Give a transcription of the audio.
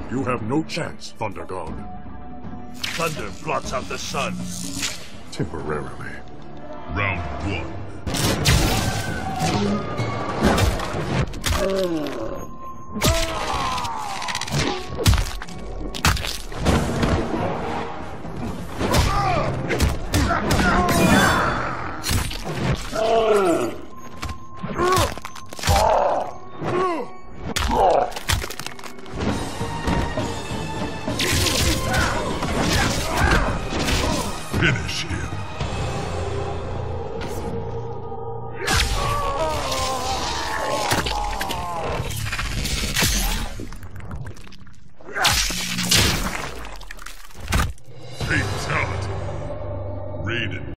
You have no chance, Thunder God. Thunder blots out the sun. Temporarily. Round one.